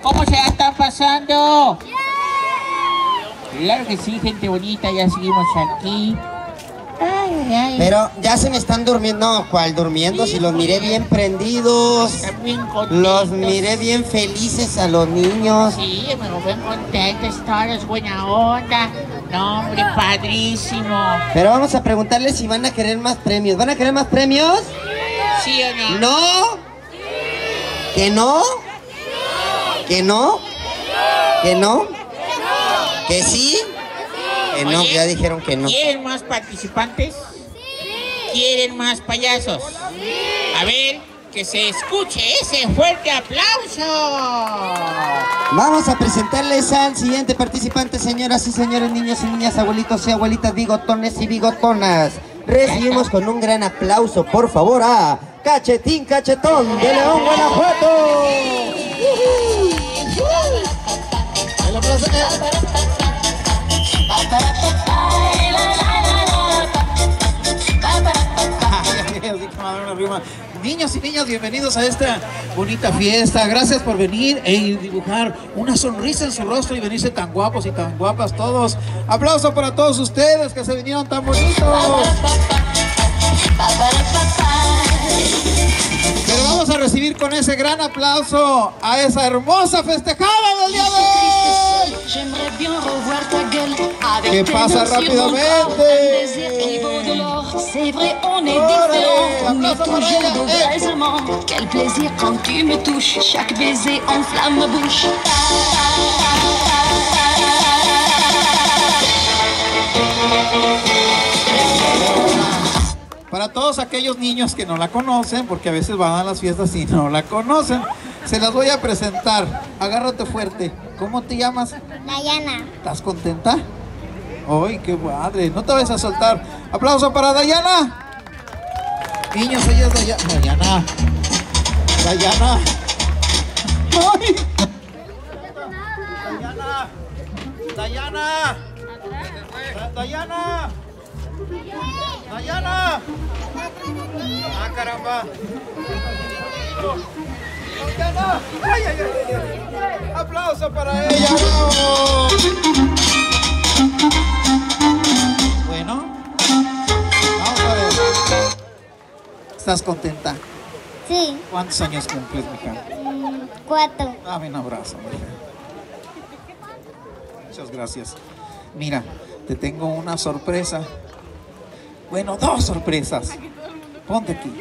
¿Cómo se la están pasando? Claro que sí, gente bonita, ya seguimos aquí. Ay, ay. Pero ya se me están durmiendo. No, ¿cuál durmiendo? Si los miré bien prendidos. Bien contentos. Los miré bien felices a los niños. Sí, me ven contentos, todos, buena onda. No, hombre, padrísimo. Pero vamos a preguntarles si van a querer más premios. ¿Van a querer más premios? ¿Sí o no? ¿No? ¿Que no? ¿Que no? ¿Que no? ¿Que sí? Que no, Oye, ya dijeron que no. ¿quieren más participantes? ¿Quieren más payasos? A ver, que se escuche ese fuerte aplauso. Vamos a presentarles al siguiente participante, señoras y señores, niños y niñas, abuelitos y abuelitas, bigotones y bigotonas. Recibimos con un gran aplauso, por favor, a Cachetín Cachetón de León, Guanajuato. El aplauso. Niños y niñas, bienvenidos a esta bonita fiesta. Gracias por venir e dibujar una sonrisa en su rostro y venirse tan guapos y tan guapas todos. Aplauso para todos ustedes que se vinieron tan bonitos. Pero vamos a recibir con ese gran aplauso a esa hermosa festejada del día de hoy. Que pasa rápidamente. C'est vrai, on est différents, mais toujours d'apaisement. Quel plaisir quand tu me touches, chaque baiser enflamme ma bouche. Para todos aquellos niños que no la conocen, porque a veces van a las fiestas y no la conocen, se las voy a presentar. Agárrate fuerte. ¿Cómo te llamas? Dayana. ¿Estás contenta? ¡Ay, qué padre! No te vayas a soltar. ¡Aplauso para Dayana! Niños, ella es Dayana. Dayana. ¡Ay! Dayana. Dayana. Dayana. Dayana. ¡Ah, caramba! Dayana. ¡Ay, ay, ay, ay! ¡Aplauso para ella! ¡Bravo! Bueno, vamos a ver. ¿Estás contenta? Sí. ¿Cuántos años cumples, mija? 4. Dame un abrazo, mija. Muchas gracias. Mira, te tengo una sorpresa. Bueno, 2 sorpresas. Ponte aquí.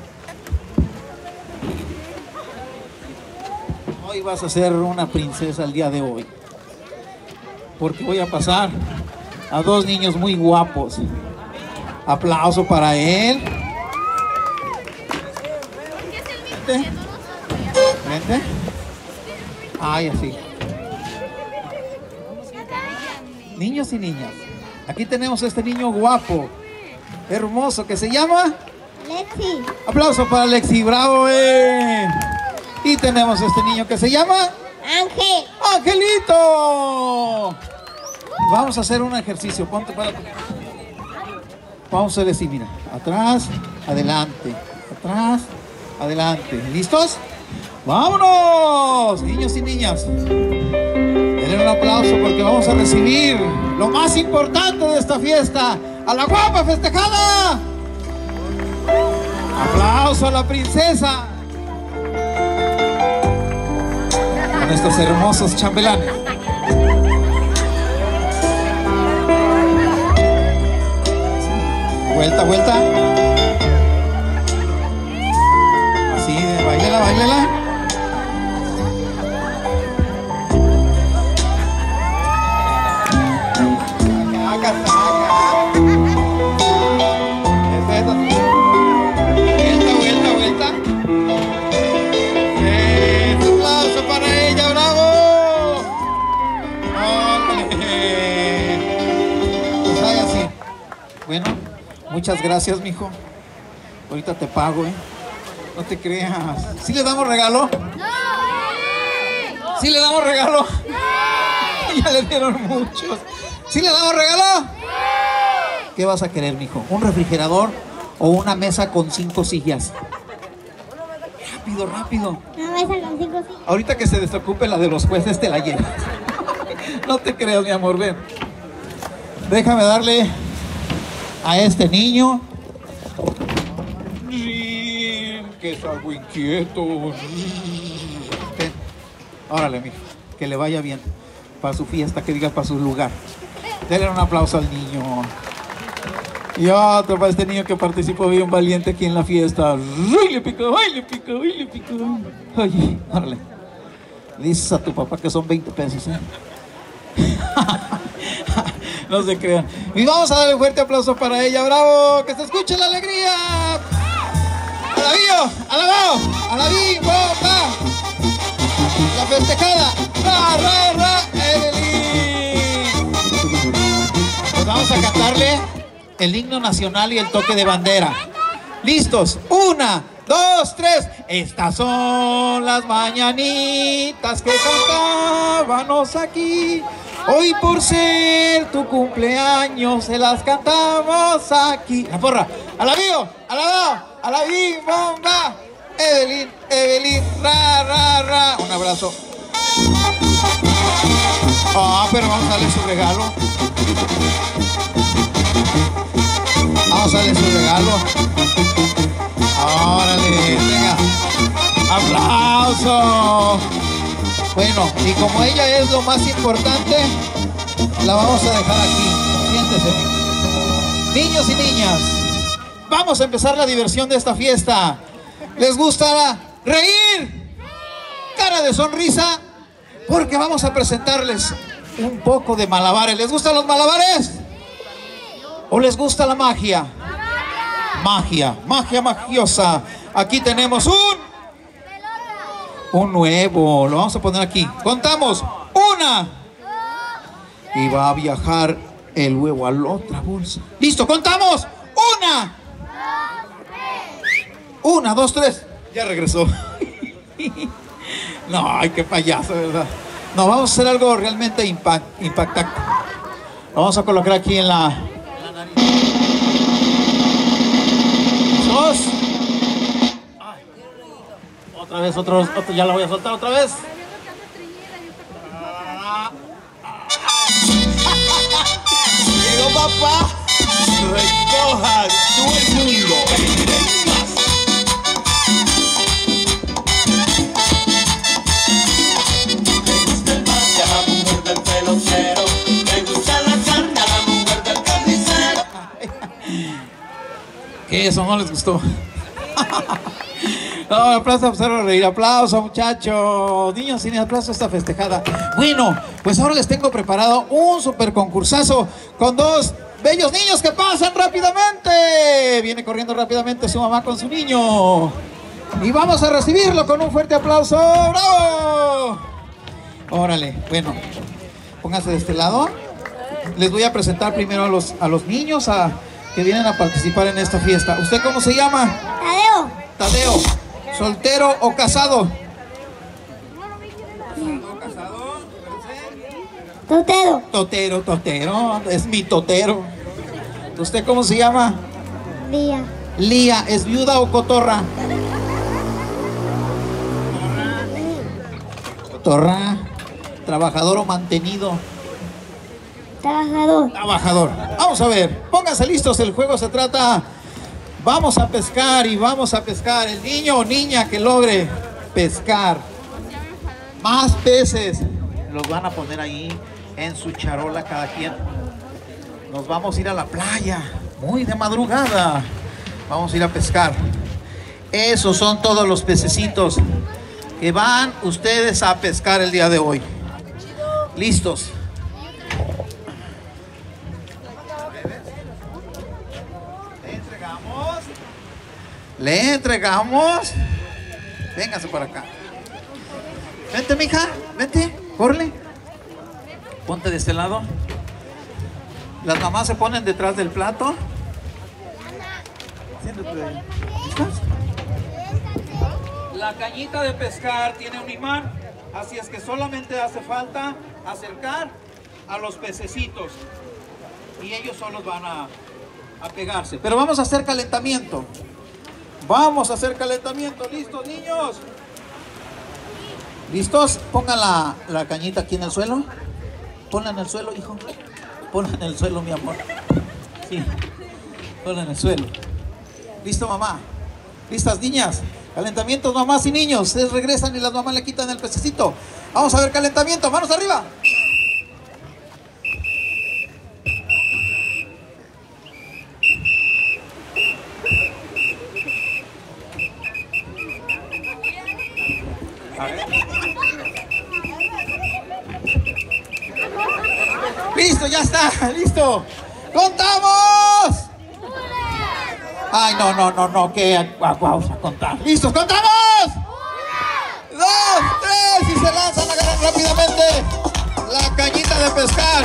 Hoy vas a ser una princesa el día de hoy. Porque voy a pasar a 2 niños muy guapos. Aplauso para él. Vente. Vente. Ay, así. Niños y niñas, aquí tenemos a este niño guapo, hermoso, que se llama Lexi. Aplauso para Lexi, bravo. Y tenemos a este niño que se llama Ángel. Angelito. Vamos a hacer un ejercicio. Ponte para. Vamos a decir, mira, atrás, adelante, atrás, adelante. ¿Listos? ¡Vámonos! Niños y niñas, denle un aplauso porque vamos a recibir lo más importante de esta fiesta, a la guapa festejada. Aplauso a la princesa con estos hermosos chambelanes. Vuelta, vuelta. Así, báilela, báilela. Saca, saca. Eso. Vuelta, vuelta, vuelta. Un aplauso para ella, bravo. ¡Ole! Pues vaya así. Bueno. Muchas gracias, mijo. Ahorita te pago, No te creas. ¿Sí le damos regalo? ¡No! ¿Sí le damos regalo? ¡No! Ya le dieron muchos. ¿Sí le damos regalo? ¡No! ¿Qué vas a querer, mijo? ¿Un refrigerador o una mesa con 5 sillas? Rápido, rápido. Una esa con 5 sillas. Ahorita que se desocupe la de los jueces te la llevas. No te creas, mi amor, ven. Déjame darle a este niño. Que es algo inquieto. Ven. Órale, mijo, que le vaya bien. Para su fiesta, que diga para su lugar. Denle un aplauso al niño. Y otro para este niño que participó bien valiente aquí en la fiesta. ¡Ay, le picó! ¡Ay, le picó! ¡Ay, le picó! Oye, órale. Dices a tu papá que son 20 pesos, ¿eh? No se crean. Y vamos a darle un fuerte aplauso para ella. ¡Bravo! ¡Que se escuche la alegría! ¡Alabío! ¡Alabao! ¡Alabín! ¡Bomba! ¡La festejada! ¡Ra, ra, ra! ¡Evelyn! Pues vamos a cantarle el himno nacional y el toque de bandera. ¿Listos? 1, 2, 3. Estas son las mañanitas que cantábamos aquí. Hoy por ser tu cumpleaños se las cantamos aquí. La porra. Alabío, alabao, alabín, bomba. Evelyn, Evelyn, ra, ra, ra. Un abrazo. Pero vamos a darle su regalo. Vamos a darle su regalo. Órale, venga. ¡Aplauso! Bueno, y como ella es lo más importante, la vamos a dejar aquí. Siéntese. Niños y niñas, vamos a empezar la diversión de esta fiesta. ¿Les gusta reír? Cara de sonrisa, porque vamos a presentarles un poco de malabares. ¿Les gustan los malabares? ¿O les gusta la magia? Magia, magia magiosa. Aquí tenemos un nuevo. Lo vamos a poner aquí. Contamos. 1. Y va a viajar el huevo a la otra bolsa. Listo, contamos. 1, 2, 3. Ya regresó. No, ay, qué payaso, ¿verdad? No, vamos a hacer algo realmente impactante. Lo vamos a colocar aquí en la nariz. Dos. Otra vez, otro, ya la voy a soltar otra vez. Llegó papá. Recoja todo el mundo. Me gusta el mate a la mujer del pelotero. Me gusta la carne a la mujer del carnicero. ¿Qué? Eso no les gustó. No, aplauso, observa reír, aplauso, muchachos. Niños, sin aplauso esta festejada. Bueno, pues ahora les tengo preparado un super concursazo con dos bellos niños que pasan rápidamente. Viene corriendo rápidamente su mamá con su niño. Y vamos a recibirlo con un fuerte aplauso. ¡Bravo! Órale, bueno, pónganse de este lado. Les voy a presentar primero a los niños que vienen a participar en esta fiesta. ¿Usted cómo se llama? Tadeo. Tadeo. ¿Soltero o casado? Totero. Totero, totero. Es mi totero. ¿Usted cómo se llama? Lía. Lía. ¿Es viuda o cotorra? Cotorra. ¿Trabajador o mantenido? Trabajador. Trabajador. Vamos a ver. Pónganse listos. El juego se trata... Vamos a pescar y vamos a pescar. El niño o niña que logre pescar más peces los van a poner ahí en su charola cada quien. Nos vamos a ir a la playa muy de madrugada. Vamos a ir a pescar. Esos son todos los pececitos que van ustedes a pescar el día de hoy. ¿Listos? Le entregamos. Véngase por acá. Vente, mija. Vente. Corre. Ponte de este lado. Las mamás se ponen detrás del plato. Siéntate ahí. ¿Estás? La cañita de pescar tiene un imán. Así es que solamente hace falta acercar a los pececitos. Y ellos solos van a pegarse. Pero vamos a hacer calentamiento. Vamos a hacer calentamiento. ¿Listos, niños? ¿Listos? Pongan la cañita aquí en el suelo. Ponla en el suelo, hijo. Ponla en el suelo, mi amor. Sí. Ponla en el suelo. ¿Listo, mamá? ¿Listas, niñas? Calentamientos, mamás y niños. Ustedes regresan y las mamás le quitan el pececito. Vamos a ver calentamiento. Manos arriba. Listo, ya está, listo. ¡Contamos! Ay, no, que vamos a contar. ¡Listos, contamos! 1, 2, 3 y se lanzan, agarran rápidamente la cañita de pescar.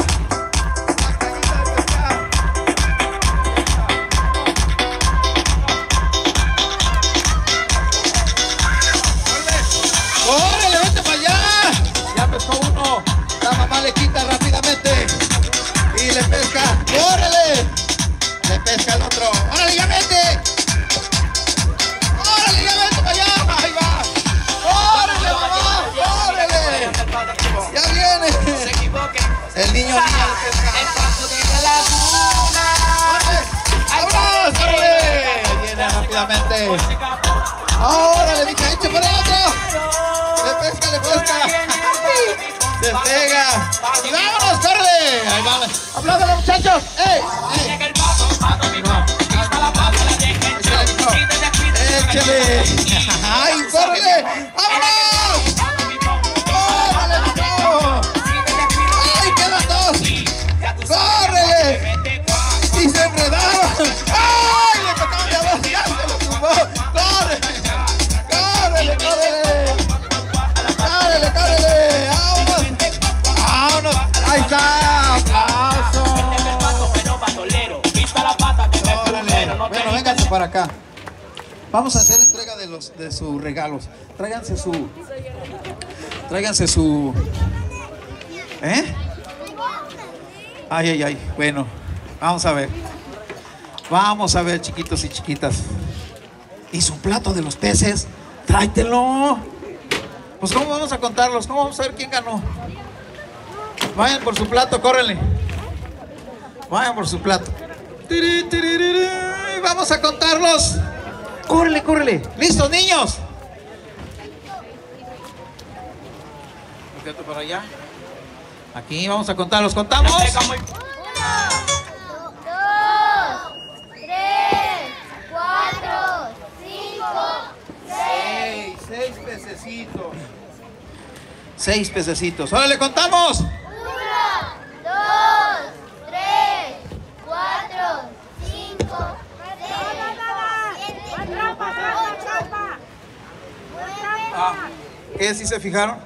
¡Órale, vente para allá! Ya pescó uno. La mamá le quita rápidamente y le pesca. ¡Órale! Le pesca el otro. ¡Órale, ya vete! ¡Órale, ya vete para allá! ¡Ahí va! ¡Órale, mamá! ¡Órale! ¡Ya viene! El niño le pesca. ¡Vámonos! ¡Órale! Viene rápidamente. ¡Órale, mija! ¡Eche para el otro! ¡Le pesca, le pesca! ¡Se pega! ¡Y vámonos, corre! ¡Ahí vamos! ¡Apláudale, muchachos! ¡Ey! ¡Échale! ¡Ay, córrele! ¡Vámonos! ¡Córrele, no! ¡Ay, quedan dos! ¡Córrele! ¡Y se enredaron! ¡Ay, le tocaron de abajo! ¡Ya se lo tumbó! ¡Córrele! ¡Córrele, córrele! ¡Córrele, córrele! ¡Vámonos! ¡Vámonos! ¡Ahí está! ¡Aplauso! ¡Órale! Bueno, vénganse para acá. Vamos a hacer entrega de sus regalos. Tráiganse su... ¿Eh? Ay. Bueno, vamos a ver. Vamos a ver, chiquitos y chiquitas. ¿Y su plato de los peces? Tráetelo. Pues ¿cómo vamos a contarlos? ¿Cómo vamos a ver quién ganó? Vayan por su plato, córrenle. Vayan por su plato. Vamos a contarlos. Córrele. ¿Listos, niños? Para allá. Aquí vamos a contarlos. ¿Contamos? 1, 2, 3, 4, 5, 6. 6 pececitos. 6 pececitos. ¡Órale, contamos! 1, 2, 3, 4, 5, 6, 7, 8. ¿Qué? ¿Sí se fijaron?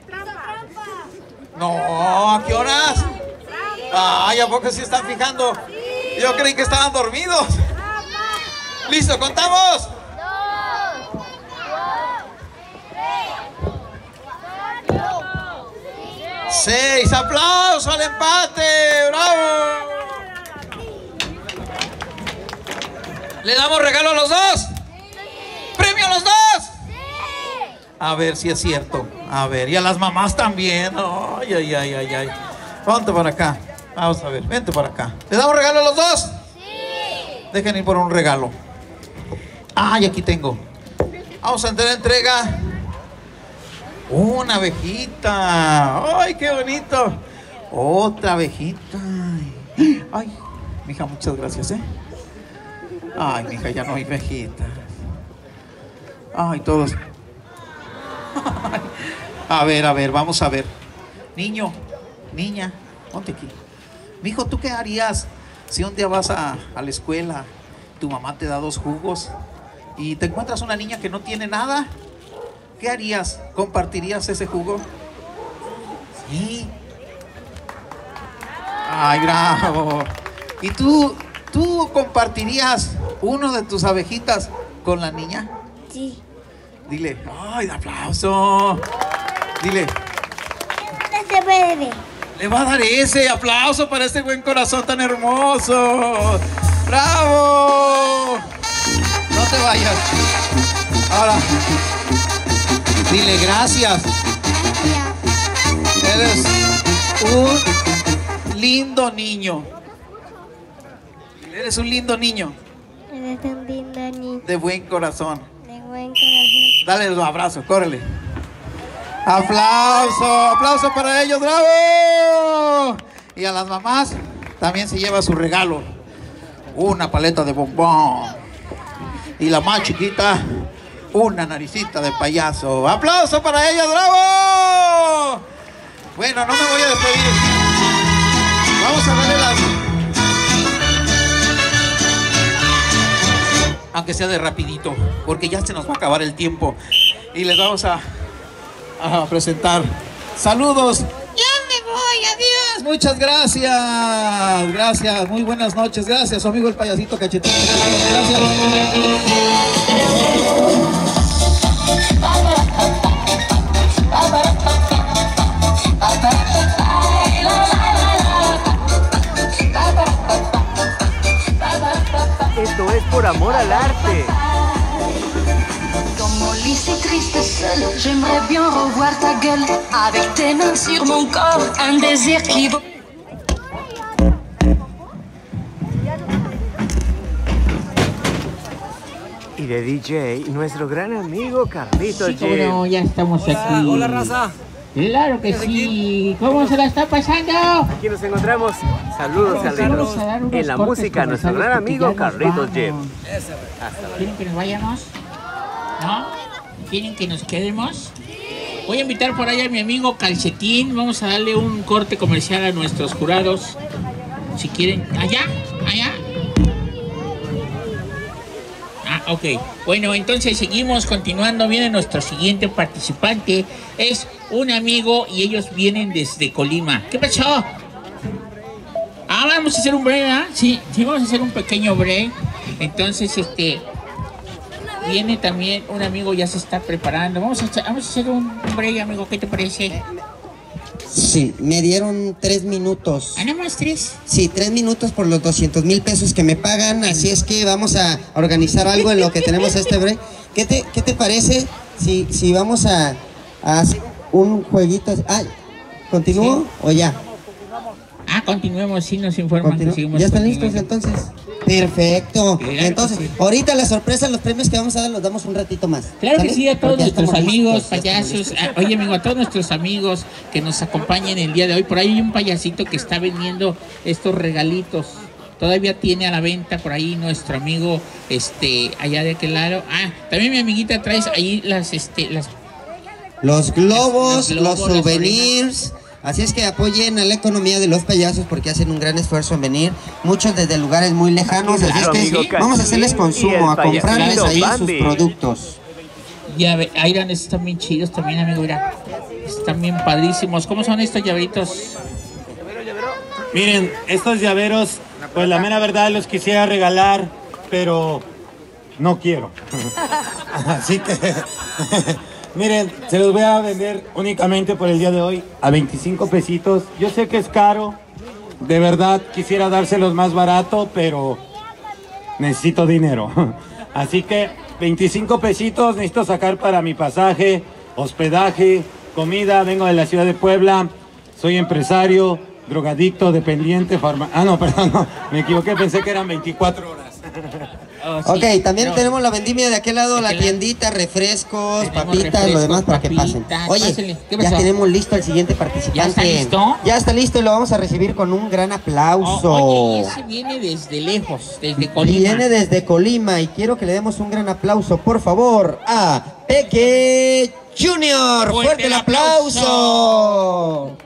No, ¿a qué horas? Ay, ¿a poco sí están fijando? Yo creí que estaban dormidos. ¿Listo? ¿Contamos? 2, 3, 4, 5. 6. ¡Aplauso al empate! ¡Bravo! ¿Le damos regalo a los dos? ¡Premio a los dos! A ver si es cierto. A ver, y a las mamás también. Ay. Ponte para acá. Vamos a ver, vente para acá. ¿Le damos regalo a los dos? Sí. Dejen ir por un regalo. Ay, aquí tengo. Vamos a hacer entrega. Una abejita. Ay, qué bonito. Otra abejita. Ay, mija, muchas gracias, Ay, mija, ya no hay abejitas. Ay, todos. A ver, vamos a ver. Niño, niña, ponte aquí. Mijo, ¿tú qué harías si un día vas a la escuela, tu mamá te da 2 jugos y te encuentras una niña que no tiene nada? ¿Qué harías? ¿Compartirías ese jugo? Sí. Ay, bravo. ¿Y tú compartirías uno de tus abejitas con la niña? Sí. Dile, ay, aplauso. Dile, Se puede. le va a dar ese aplauso para este buen corazón tan hermoso. ¡Bravo! No te vayas. Ahora, dile gracias. eres un lindo niño. Eres un lindo niño. Eres un lindo niño De buen corazón. de buen corazón. Dale un abrazo, córrele. ¡Aplauso! ¡Aplauso para ellos! ¡Bravo! Y a las mamás también se lleva su regalo. Una paleta de bombón. Y la más chiquita, una naricita de payaso. ¡Aplauso para ellos! ¡Bravo! Bueno, no me voy a despedir. Vamos a darle las... Aunque sea de rapidito, porque ya se nos va a acabar el tiempo. Y les vamos a presentar. Saludos. Ya me voy, adiós. Muchas gracias. Gracias, muy buenas noches. Gracias, su amigo el payasito Cachetón. Gracias. Esto es por amor al arte. Dans mon lit si triste seul, j'aimerais bien revoir ta gueule. Avec tes mains sur mon corps, un désir qui vaut. Y de DJ, nuestro gran amigo Carlitos Sí, cómo no, ya estamos aquí. Hola, raza. Claro que sí. ¿Cómo se la está pasando? Aquí nos encontramos. Saludos, Carlitos. Vamos a dar unos En la cortes música, nuestro comerciales gran porque amigo ya nos Carlitos Jeff. vamos. ¿Quieren que nos vayamos? ¿No? ¿Quieren que nos quedemos? Voy a invitar por allá a mi amigo Calcetín. Vamos a darle un corte comercial a nuestros jurados. Si quieren. ¿Allá? ¿Allá? Ah, ok. Bueno, entonces seguimos continuando. Viene nuestro siguiente participante. Es un amigo y ellos vienen desde Colima. ¿Qué pasó? Ah, vamos a hacer un break, ¿ah? Sí, vamos a hacer un pequeño break. Entonces, viene también un amigo, ya se está preparando. Vamos a hacer un break, amigo. ¿Qué te parece? Sí, me dieron 3 minutos. ¿Ah, nada más 3? Sí, 3 minutos por los 200,000 pesos que me pagan. Así es que vamos a organizar algo en lo que tenemos este break. ¿Qué te parece si vamos a hacer un jueguito? Ay, ¿continúo ¿Sí? o ya? Ah, continuemos, sí nos informan que seguimos. ¿Ya están listos continuando. entonces? Perfecto. Claro que Entonces, sí. ahorita la sorpresa, los premios que vamos a dar los damos un ratito más. Claro que ¿sale? sí, a todos Porque ya nuestros estamos amigos, listos, ya estamos payasos. listos. Oye, amigo, a todos nuestros amigos que nos acompañan el día de hoy. Por ahí hay un payasito que está vendiendo estos regalitos. Todavía tiene a la venta por ahí nuestro amigo, allá de aquel lado. Ah, también mi amiguita trae ahí Los globos, Los los globos, las souvenirs. Así es que apoyen a la economía de los payasos porque hacen un gran esfuerzo en venir. Muchos desde lugares muy lejanos. Así es que amigo vamos a hacerles Cachín y consumo, el a comprarles payasito ahí Bambi. sus productos. Ya ve, Iron, están bien chidos también, amigo, mira. Están bien padrísimos. ¿Cómo son estos llaveritos? Miren, estos llaveros, pues la mera verdad los quisiera regalar, pero no quiero. Así que, miren, se los voy a vender únicamente por el día de hoy a 25 pesitos. Yo sé que es caro, de verdad quisiera dárselos más barato, pero necesito dinero. Así que 25 pesitos necesito sacar para mi pasaje, hospedaje, comida. Vengo de la ciudad de Puebla, soy empresario, drogadicto, dependiente, no, perdón, no, me equivoqué, pensé que eran 24 horas. Oh, sí, Ok, también pero- tenemos la vendimia de aquel lado, ¿De la aquel lado? tiendita, refrescos, Tenemos papitas, lo refrescos, demás para que pasen. papitas, Oye, pásenle. ¿Qué ya pasó? tenemos listo el siguiente participante. ¿Ya está listo? Ya está listo y lo vamos a recibir con un gran aplauso. Oye, ese viene desde lejos, desde Colima. Viene desde Colima y quiero que le demos un gran aplauso, por favor, a Peque Junior. Fuerte ¡Fuerte el el aplauso! aplauso!